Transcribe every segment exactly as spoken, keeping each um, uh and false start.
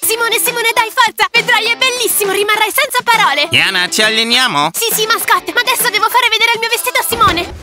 Simone, Simone, dai, forza! Vedrai, è bellissimo, rimarrai senza parole! Diana, ci alleniamo? Sì, sì, mascotte, ma adesso devo fare vedere il mio vestito a Simone!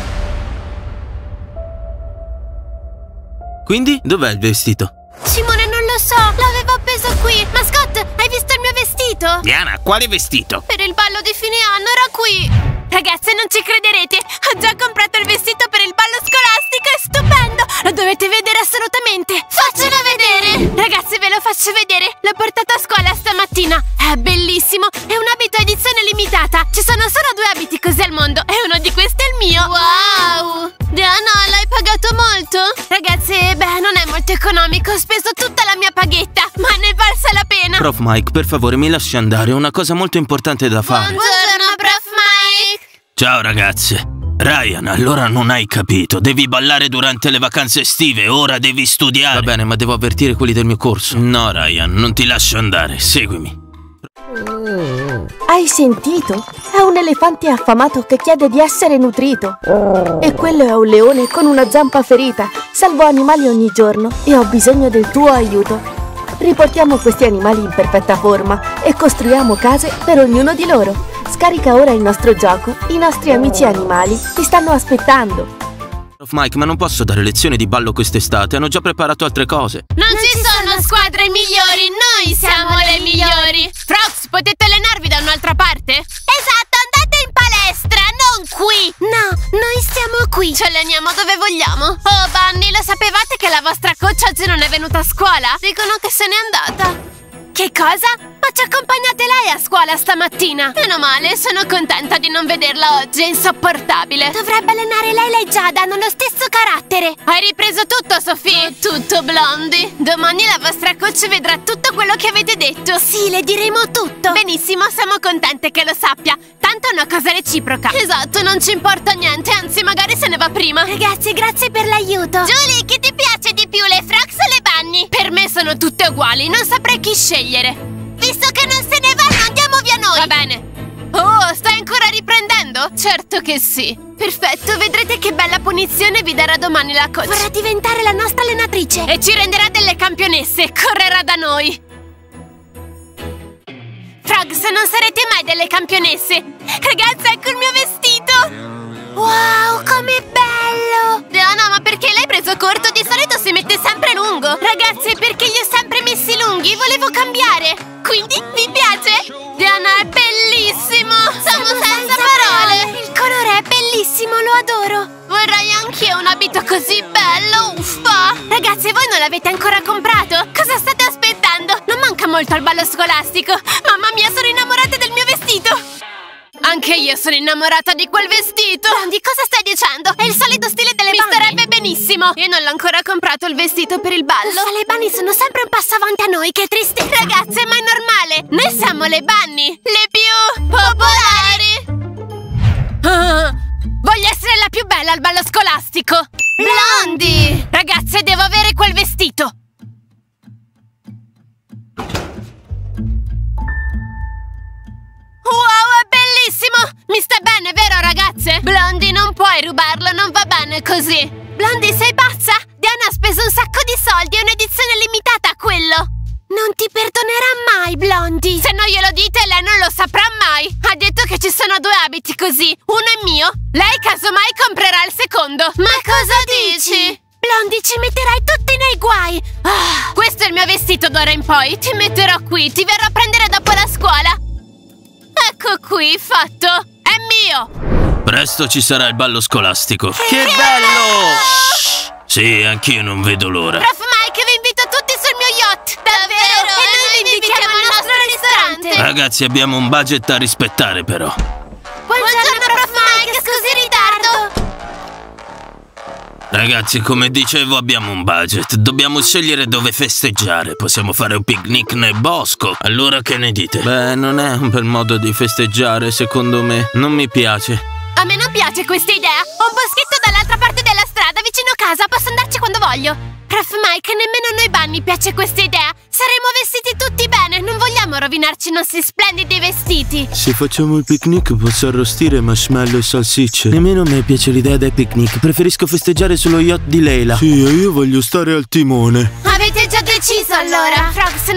Quindi, dov'è il vestito? Simone, non lo so, l'avevo appeso qui! Mascotte, hai visto il mio vestito? Diana, quale vestito? Per il ballo di fine anno era qui! Ragazze, non ci crederete! Ho già comprato il vestito per il ballo scolastico, è stupendo! Lo dovete vedere assolutamente! Faccelo vedere! Ragazze, ve lo faccio vedere! L'ho portato a scuola stamattina! È bellissimo! È un abito edizione limitata! Ci sono solo due abiti così al mondo e uno di questi è il mio! Wow! Diana, l'hai pagato molto? Ragazze, beh, non è molto economico! Ho speso tutta la mia paghetta! Ma ne è valsa la pena! Prof Mike, per favore, mi lasci andare, ho una cosa molto importante da fare. Buongiorno, Prof Mike! Ciao ragazze. Ryan, allora non hai capito. Devi ballare durante le vacanze estive, ora devi studiare. Va bene, ma devo avvertire quelli del mio corso. No, Ryan, non ti lascio andare, seguimi. Hai sentito? È un elefante affamato che chiede di essere nutrito. E quello è un leone con una zampa ferita. Salvo animali ogni giorno e ho bisogno del tuo aiuto. Riportiamo questi animali in perfetta forma e costruiamo case per ognuno di loro. Scarica ora il nostro gioco, i nostri amici animali ti stanno aspettando. Prof Mike, ma non posso dare lezioni di ballo quest'estate, hanno già preparato altre cose. Non, non ci sono squadre migliori, noi siamo le migliori. Frogs, potete allenarvi da un'altra parte? Esatto, andate in palestra, non qui. No, noi siamo qui. Ci alleniamo dove vogliamo. Oh, Bunny, lo sapevate che la vostra coach oggi non è venuta a scuola? Dicono che se n'è andata. Che cosa? Ma ci accompagnate lei a scuola stamattina? Meno male, sono contenta di non vederla oggi, è insopportabile. Dovrebbe allenare lei e Giada, hanno lo stesso carattere. Hai ripreso tutto, Sophie? Tutto, Blondie. Domani la vostra coach vedrà tutto quello che avete detto. Sì, le diremo tutto. Benissimo, siamo contente che lo sappia. Tanto è una cosa reciproca. Esatto, non ci importa niente, anzi magari se ne va prima. Ragazzi, grazie per l'aiuto. Julie, chi ti piace di più, le Frogs o le Bunny? Per me sono tutte uguali, non saprei chi scegliere. Visto che non se ne vanno, andiamo via noi! Va bene! Oh, stai ancora riprendendo? Certo che sì! Perfetto, vedrete che bella punizione vi darà domani la coach! Vorrà diventare la nostra allenatrice! E ci renderà delle campionesse! Correrà da noi! Frogs, non sarete mai delle campionesse! Ragazzi, ecco il mio vestito! Wow, com'è bello! Diana, ma perché l'hai preso corto? Di solito si mette sempre lungo! Ragazzi, perché li ho sempre messi lunghi? Volevo cambiare! Quindi, vi piace? Diana, è bellissimo! Siamo senza parole! Il colore è bellissimo, lo adoro! Vorrei anch'io un abito così bello, uffa! Ragazzi, voi non l'avete ancora comprato? Cosa state aspettando? Non manca molto al ballo scolastico! Mamma mia, sono innamorata del mio vestito! Anche io sono innamorata di quel vestito! Blondie, cosa stai dicendo? È il solito stile delle Bunny! Mi starebbe benissimo! Io non l'ho ancora comprato il vestito per il ballo! Ma le Bunny sono sempre un passo avanti a noi, che triste! Ragazze, ma è normale! Noi siamo le Bunny! Le più popolari! Ah, voglio essere la più bella al ballo scolastico! Blondie! Ragazze, devo avere quel vestito! Wow, è bellissimo! Mi sta bene, vero ragazze? Blondie, non puoi rubarlo, non va bene così. Blondie, sei pazza? Diana ha speso un sacco di soldi, è un'edizione limitata quello. Non ti perdonerà mai, Blondie. Se non glielo dite, lei non lo saprà mai. Ha detto che ci sono due abiti così, uno è mio. Lei casomai comprerà il secondo. Ma, Ma cosa dici? Blondie, ci metterai tutti nei guai. Ah, questo è il mio vestito d'ora in poi. Ti metterò qui, ti verrò a prendere dopo la scuola. Ecco qui, fatto! È mio! Presto ci sarà il ballo scolastico. Che, che bello! Shh. Sì, anch'io non vedo l'ora. Prof Mike, vi invito tutti sul mio yacht! Davvero? E, e noi vi invitiamo al nostro ristorante! Ragazzi, abbiamo un budget da rispettare, però. Buongiorno, Prof Mike, scusi il ritardo! Ragazzi, come dicevo, abbiamo un budget. Dobbiamo scegliere dove festeggiare. Possiamo fare un picnic nel bosco. Allora che ne dite? Beh, non è un bel modo di festeggiare, secondo me. Non mi piace. A me non piace questa idea. Ho un boschetto dall'altra parte della strada, vicino casa. Posso andarci quando voglio. Prof Mike, nemmeno noi Bunny piace questa idea. Saremo vestiti tutti bene. Non vogliamo rovinarci i nostri splendidi vestiti. Se facciamo il picnic posso arrostire marshmallow e salsicce. Nemmeno a me piace l'idea del picnic. Preferisco festeggiare sullo yacht di Leila. Sì, io voglio stare al timone. Avete già deciso allora? Frogs, non c'è bisogno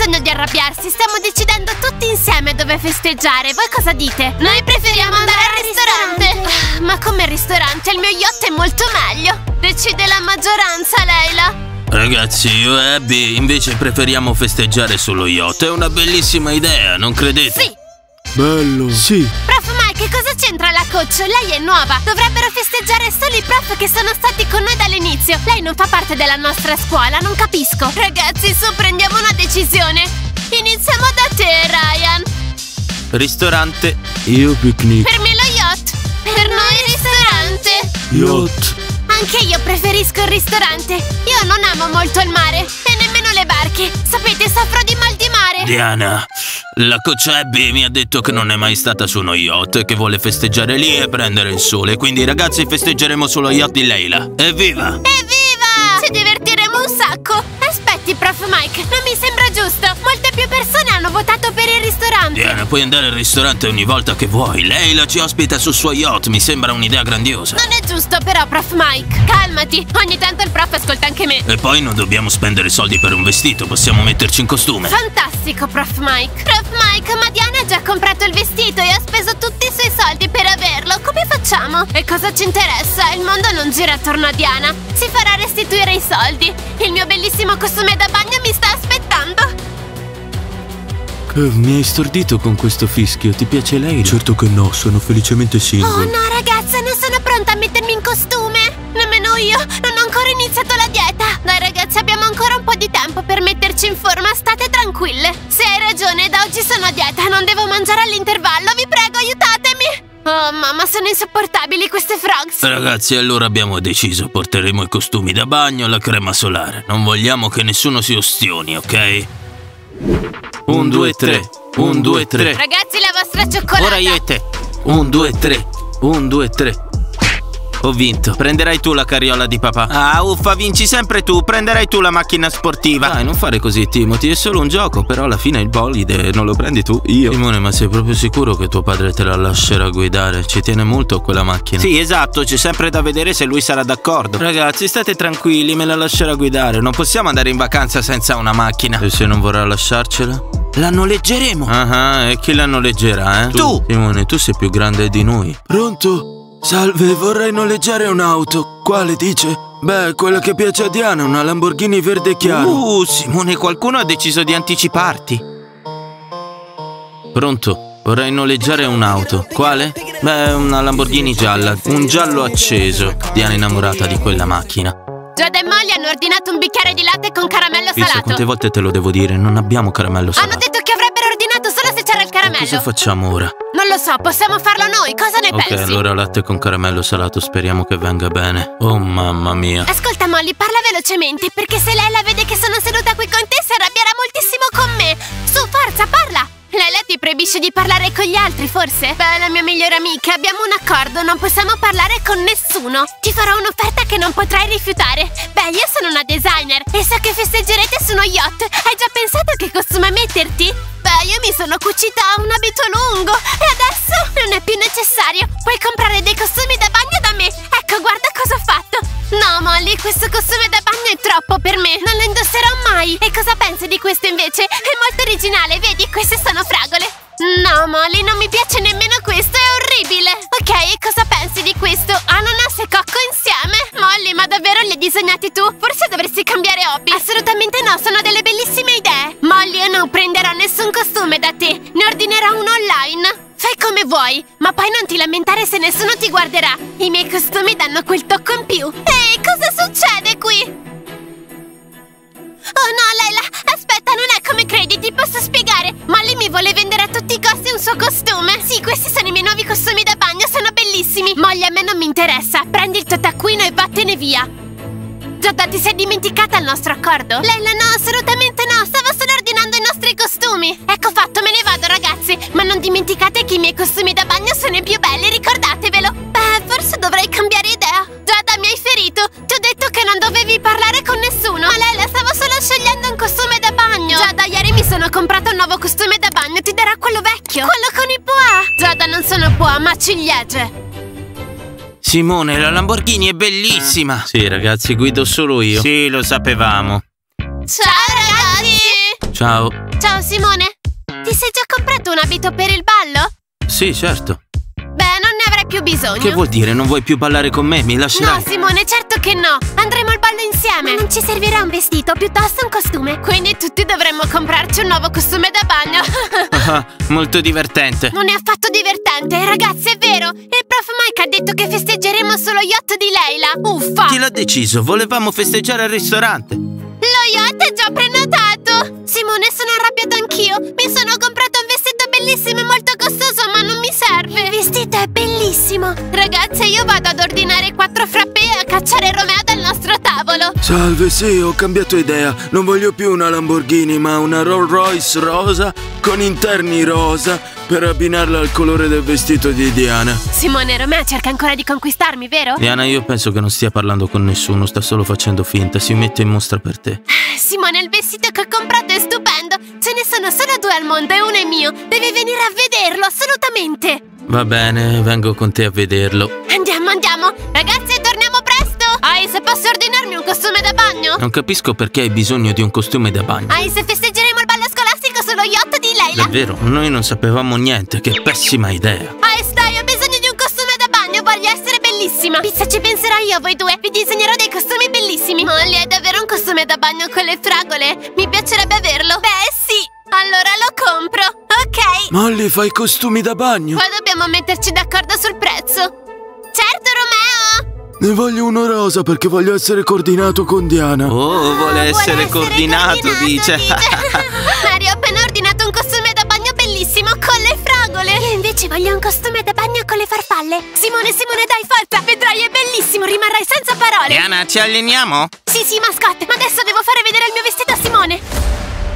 bisogno di arrabbiarsi, stiamo decidendo tutti insieme dove festeggiare. Voi cosa dite? Noi preferiamo andare al ristorante. Ah, ma come ristorante? Il mio yacht è molto meglio. Decide la maggioranza, Leila. Ragazzi, io e Abby invece preferiamo festeggiare sullo yacht. È una bellissima idea, non credete? Sì. Bello. Sì. Prof Mike, cosa c'entra la coach? Lei è nuova. Dovrebbero festeggiare solo i prof che sono stati con noi dall'inizio. Lei non fa parte della nostra scuola, non capisco. Ragazzi, su, prendiamo una decisione. Iniziamo da te, Ryan. Ristorante. Io picnic. Per me lo yacht. Per noi il ristorante. Yacht. Anche io preferisco il ristorante. Io non amo molto il mare e nemmeno le barche. Sapete, soffro di mal di mare. Diana, la coach Abby mi ha detto che non è mai stata su uno yacht e che vuole festeggiare lì e prendere il sole. Quindi ragazzi, festeggeremo sullo yacht di Leila. Evviva! Evviva! Ci divertiremo un sacco. Aspetti, prof Mike, non mi sembra giusto. Molte più persone hanno votato per il ristorante. Diana, puoi andare al ristorante ogni volta che vuoi. Leila ci ospita sul suo yacht, mi sembra un'idea grandiosa. Non è giusto però, prof Mike. Calmati, ogni tanto il prof ascolta anche me. E poi non dobbiamo spendere soldi per un vestito, possiamo metterci in costume. Fantastico, prof Mike. Prof Mike, ma Diana ha già comprato il vestito e ha speso tutti i suoi soldi per averlo. Come facciamo? E cosa ci interessa? Il mondo non gira attorno a Diana. Si farà restituire i soldi. Il mio bellissimo costume da bagno mi sta aspettando. Kev, mi hai stordito con questo fischio. Ti piace lei? Certo che no, sono felicemente single. Oh no, ragazza, non sono pronta a mettermi in costume. Nemmeno io, non ho ancora iniziato la dieta. Dai ragazzi, abbiamo ancora un po' di tempo per metterci in forma, state tranquille. Se hai ragione, da oggi sono a dieta, non devo mangiare all'intervallo, vi prego, aiutatemi. Oh mamma, sono insopportabili queste frogs. Ragazzi, allora abbiamo deciso, porteremo i costumi da bagno e la crema solare. Non vogliamo che nessuno si ostioni, ok? Un, due, tre. Un, due, tre. Ragazzi, la vostra cioccolata. Ora io e te. Un, due, tre. Un, due, tre. Ho vinto. Prenderai tu la carriola di papà. Ah, uffa, vinci sempre tu. Prenderai tu la macchina sportiva. Dai, non fare così, Timothy. È solo un gioco. Però alla fine il bolide non lo prendi tu. Io. Simone, ma sei proprio sicuro che tuo padre te la lascerà guidare? Ci tiene molto a quella macchina. Sì, esatto. C'è sempre da vedere se lui sarà d'accordo. Ragazzi, state tranquilli. Me la lascerà guidare. Non possiamo andare in vacanza senza una macchina. E se non vorrà lasciarcela? La noleggeremo. Ah, e chi la noleggerà, eh? Tu. Simone, tu sei più grande di noi. Pronto? Salve, vorrei noleggiare un'auto. Quale dice? Beh, quella che piace a Diana, una Lamborghini verde chiaro. Uh, Simone, qualcuno ha deciso di anticiparti. Pronto? Vorrei noleggiare un'auto. Quale? Beh, una Lamborghini gialla, un giallo acceso. Diana è innamorata di quella macchina. Giada e Molly hanno ordinato un bicchiere di latte con caramello Chissà salato. quante volte te lo devo dire, non abbiamo caramello salato. Hanno detto che avrebbero ordinato solo se c'era il caramello. Cosa facciamo ora? Non lo so, possiamo farlo noi, cosa ne Ok, pensi? allora latte con caramello salato, speriamo che venga bene. Oh mamma mia. Ascolta Molly, parla velocemente, perché se lei la vede che sono seduta qui con te si arrabbierà moltissimo con me. Su, forza, parla! Leila ti proibisce di parlare con gli altri, forse? Beh, la mia migliore amica, abbiamo un accordo, non possiamo parlare con nessuno. Ti farò un'offerta che non potrai rifiutare. Beh, io sono una designer e so che festeggerete su uno yacht. Hai già pensato che costume metterti? Beh, io mi sono cucita un abito lungo e adesso non è più necessario. Puoi comprare dei costumi da bagno da me. Ecco, guarda cosa ho fatto. No, Molly, questo costume da bagno è troppo per me. Non lo indosserò mai. E cosa pensi di questo invece? È molto originale, vedi? Queste sono fragole. No, Molly, non mi piace nemmeno questo, è orribile. Ok, e cosa pensi di questo? Ananas e cocco insieme? Molly, ma davvero li hai disegnati tu? Forse dovresti cambiare hobby. Assolutamente no, sono delle bellissime idee. Molly, io non prenderò nessun costume da te. Ne ordinerò uno online. Fai come vuoi, ma poi non ti lamentare se nessuno ti guarderà. I miei costumi danno quel tocco in più. Ehi, cosa succede qui? Oh no, Leila, aspetta, non è come credi, ti posso spiegare. Molly mi vuole vendere a tutti i costi un suo costume. Sì, questi sono i miei nuovi costumi da bagno, sono bellissimi. Molly, a me non mi interessa, prendi il tuo taccuino e vattene via. Giada, ti sei dimenticata il nostro accordo? Leila, no, assolutamente no, stavo solo ordinando i nostri costumi. Ecco fatto, me ne vado ragazzi. Ma non dimenticate che i miei costumi da bagno sono i più belli, ricordatevelo. Beh, forse dovrei cambiare idea. Giada, mi hai ferito. Ti ho detto che non dovevi parlare con nessuno. Ma Leila, stavo solo scegliendo un costume da bagno. Giada, ieri mi sono comprato un nuovo costume da bagno, ti darà quello vecchio. Quello con i pois. Giada, non sono pois, ma ciliegie. Simone, la Lamborghini è bellissima. Sì, ragazzi, guido solo io. Sì, lo sapevamo. Ciao ragazzi. Ciao. Ciao Simone. Ti sei già comprato un abito per il ballo? Sì, certo. Beh, non ne avrai più bisogno. Che vuol dire? Non vuoi più ballare con me? Mi lascerai? No, Simone, certo che no. Andremo al ballo insieme. Ma non ci servirà un vestito, piuttosto un costume. Quindi tutti dovremmo comprarci un nuovo costume da bagno. Ah, molto divertente. Non è affatto divertente, ragazzi, è vero. Il prof Mike ha detto che festeggeremo sullo yacht di Leila. Uffa! Chi l'ha deciso? Volevamo festeggiare al ristorante. Lo yacht è già prenotato. Simone, sono arrabbiata anch'io. Mi sono comprato un vestito bellissimo e molto costoso, ma non mi serve. Il vestito è bellissimo. Ragazze, io vado ad ordinare quattro frappè e a cacciare Romeo dal nostro tavolo. Salve, sì, ho cambiato idea. Non voglio più una Lamborghini, ma una Rolls Royce rosa con interni rosa per abbinarla al colore del vestito di Diana. Simone, Romeo cerca ancora di conquistarmi, vero? Diana, io penso che non stia parlando con nessuno, sta solo facendo finta, si mette in mostra per te. Simone, il vestito che ho comprato è stupendo. Ce ne sono solo due al mondo e uno è mio. Devi venire a vederlo, assolutamente. Va bene, vengo con te a vederlo. Andiamo, andiamo. Ragazzi, torniamo presto. Ice, posso ordinarmi un costume da bagno? Non capisco perché hai bisogno di un costume da bagno. Ice, festeggeremo il ballo scolastico sullo yacht di Leila. Davvero, noi non sapevamo niente, che pessima idea. Ice, dai, ho bisogno di un costume da bagno, voglio essere bellissima. Pizza, ci penserò io a voi due. Vi disegnerò dei costumi bellissimi. Molly, hai davvero un costume da bagno con le fragole? Mi piacerebbe averlo. Beh, sì. Allora lo compro, ok? Molly, fai costumi da bagno? Poi dobbiamo metterci d'accordo sul prezzo. Certo, Romeo! Ne voglio uno rosa perché voglio essere coordinato con Diana. Oh, vuole essere, essere coordinato, coordinato, dice. dice. Mario ha appena ordinato un costume da bagno bellissimo con le fragole. Io invece voglio un costume da bagno con le farfalle. Simone, Simone, dai, forza! Vedrai, è bellissimo, rimarrai senza parole. Diana, ci alleniamo? Sì, sì, mascotte, ma adesso devo fare vedere il mio vestito a Simone.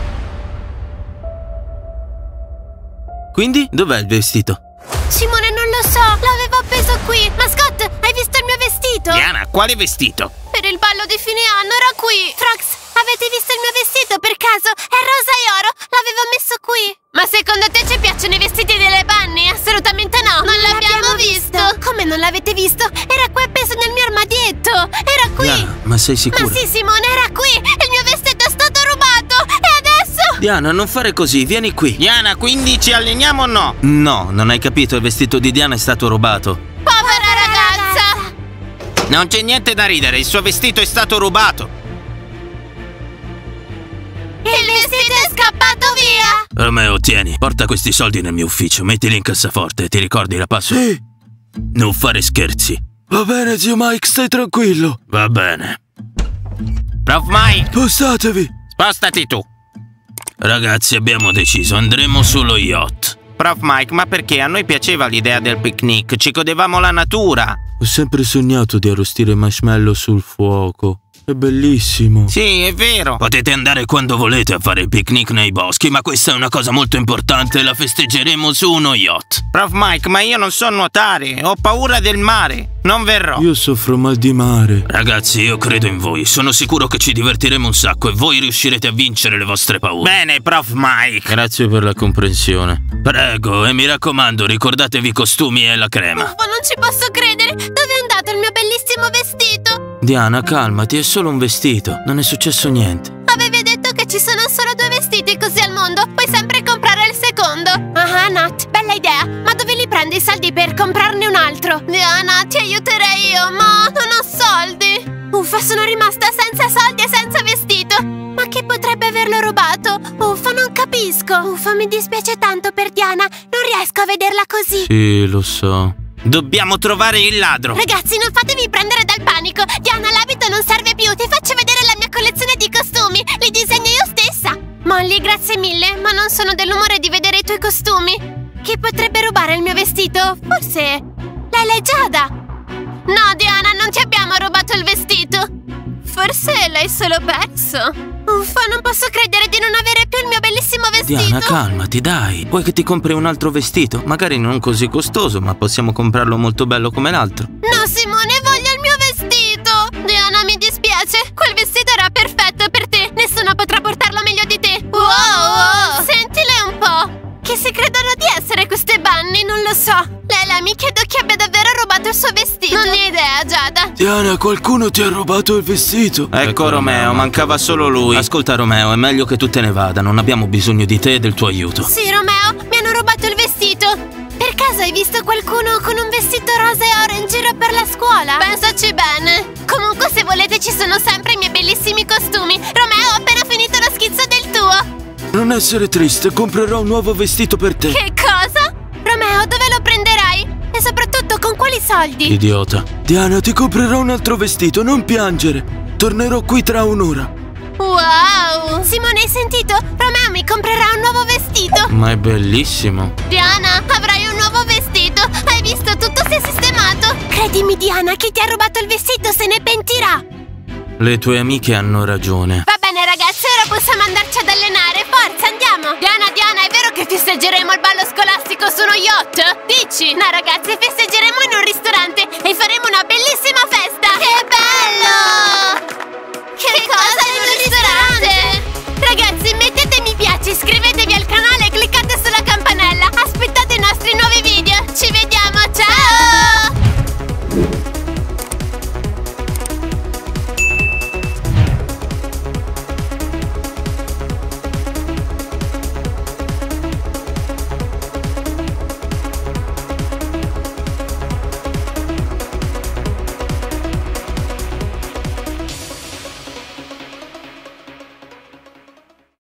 Quindi, dov'è il vestito? Simone, non lo so, l'avevo appeso qui. Mascotte, hai visto il mio vestito? Diana, quale vestito? Per il ballo di fine anno era qui. Frogs, avete visto il mio vestito per caso? È rosa e oro, l'avevo messo qui. Ma secondo te ci piacciono i vestiti delle Bunny? Assolutamente no, non, non l'abbiamo visto. visto Come non l'avete visto? Era qui appeso nel mio armadietto. Era qui. Diana, ma sei sicura? Ma sì, Simone, era qui. Il mio vestito è stato rubato. E adesso? Diana, non fare così, vieni qui. Diana, quindi ci alleniamo o no? No, non hai capito, il vestito di Diana è stato rubato. Povera ragazza. Non c'è niente da ridere, il suo vestito è stato rubato. Il vestito è scappato via. Romeo, tieni, porta questi soldi nel mio ufficio, mettili in cassaforte, ti ricordi la password? Sì. Non fare scherzi. Va bene, zio Mike, stai tranquillo. Va bene. Prof Mike, Spostatevi. spostati tu. Ragazzi, abbiamo deciso, andremo sullo yacht. Prof Mike, ma perché? A noi piaceva l'idea del picnic, ci godevamo la natura. Ho sempre sognato di arrostire marshmallow sul fuoco. È bellissimo. Sì, è vero. Potete andare quando volete a fare il picnic nei boschi, ma questa è una cosa molto importante, la festeggeremo su uno yacht. Prof Mike, ma io non so nuotare, ho paura del mare. Non verrò. Io soffro mal di mare. Ragazzi, io credo in voi, sono sicuro che ci divertiremo un sacco e voi riuscirete a vincere le vostre paure. Bene, Prof Mike. Grazie per la comprensione. Prego, e mi raccomando, ricordatevi i costumi e la crema. Uffo, non ci posso credere. Dove è andato il mio bellissimo vestito? Diana, calmati, è solo un vestito, non è successo niente. Avevi detto che ci sono solo due vestiti così al mondo, puoi sempre comprare il secondo. Ah, Nat, bella idea, ma dove li prendi i soldi per comprarne un altro? Diana, ti aiuterei io, ma non ho soldi. Uffa, sono rimasta senza soldi e senza vestito. Ma chi potrebbe averlo rubato? Uffa, non capisco. Uffa, mi dispiace tanto per Diana, non riesco a vederla così. Sì, lo so. Dobbiamo trovare il ladro. Ragazzi, non fatevi prendere dal panico. Diana, l'abito non serve più. Ti faccio vedere la mia collezione di costumi. Li disegno io stessa. Molly, grazie mille, ma non sono dell'umore di vedere i tuoi costumi. Chi potrebbe rubare il mio vestito? Forse Leila e Giada. No, Diana, non ti abbiamo rubato il vestito. Forse l'hai solo perso. Uffa, non posso credere di non avere più il mio bellissimo vestito. Diana, calmati, dai. Vuoi che ti compri un altro vestito? Magari non così costoso, ma possiamo comprarlo molto bello come l'altro. No, Simone, voglio il mio vestito. Diana, mi dispiace. Quel vestito era perfetto per te. Nessuno potrà portarlo meglio di te. Wow, wow. Sentile un po'. Chi si credono di essere queste Bunny? Non lo so. Leila, mi chiedo chi abbia davvero rubato il suo vestito. Non ho idea, Giada. Diana, qualcuno ti ha rubato il vestito. Ecco, ecco Romeo, mancava solo lui. Ascolta Romeo, è meglio che tu te ne vada. Non abbiamo bisogno di te e del tuo aiuto. Sì, Romeo, mi hanno rubato il vestito. Per caso hai visto qualcuno con un vestito rosa e oro in giro per la scuola? Pensaci bene. Comunque, se volete, ci sono sempre i miei bellissimi costumi. Romeo, ho appena finito lo schizzo del tuo. Non essere triste, comprerò un nuovo vestito per te. Che cosa? Romeo, dove lo prenderai? E soprattutto con quali soldi? Idiota. Diana, ti comprerò un altro vestito, non piangere. Tornerò qui tra un'ora. Wow! Simone, hai sentito? Romeo mi comprerà un nuovo vestito. Ma è bellissimo. Diana, avrai un nuovo vestito. Hai visto? Tutto si è sistemato. Credimi, Diana, chi ti ha rubato il vestito se ne pentirà. Le tue amiche hanno ragione. Va bene, ragazzi, ora possiamo andarci ad allenare. Forza, andiamo. Diana, Diana, è vero che festeggeremo il ballo scolastico su uno yacht? Dici? No, ragazzi, festeggeremo